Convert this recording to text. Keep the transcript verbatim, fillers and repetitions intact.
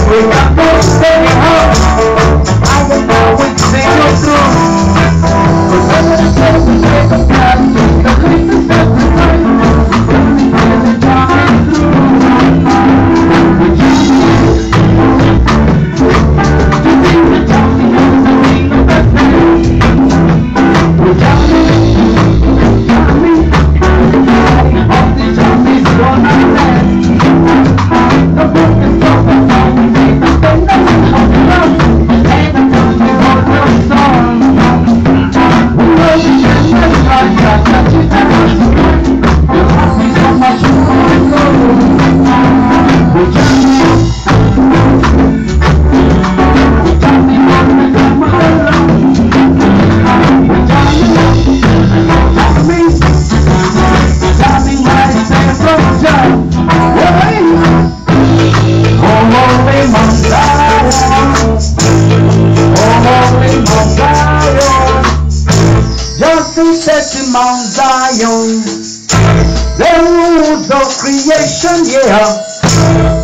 We got to stay home. I don't know which thing to do. But when I say we take a path, the least is that we find. We get the job through. We just need to think the job is the best thing. We just need all the job is gonna last. The book is over, so we need to spend nothing on the love. And the book is on the song. We will be just as right, got nothing else. The book is so much more to go. We just need we just need more to come along. We just need me. Something like that from John. Oh, holy Mount Zion. Oh, holy Mount Zion. Just to set in Mount Zion, the roots of creation, yeah.